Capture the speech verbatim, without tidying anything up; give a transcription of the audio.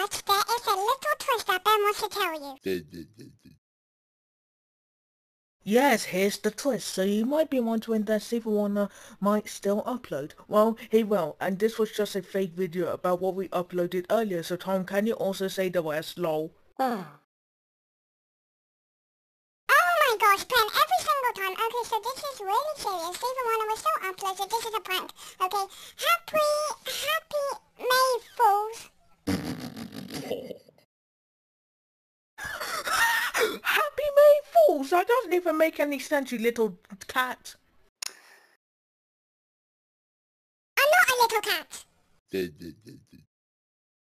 But there is a little twist that Ben wants to tell you. Yes, here's the twist. So you might be wondering that Stevie Wonder might still upload. Well, he will, and this was just a fake video about what we uploaded earlier, so Tom, can you also say the rest, lol? Oh my gosh, Ben, every single time. Okay, so this is really serious. Stevie Wonder will still upload, so this is a prank. Okay, happy, happy May Fools. Happy May Fools! That doesn't even make any sense, you little cat. I'm not a little cat.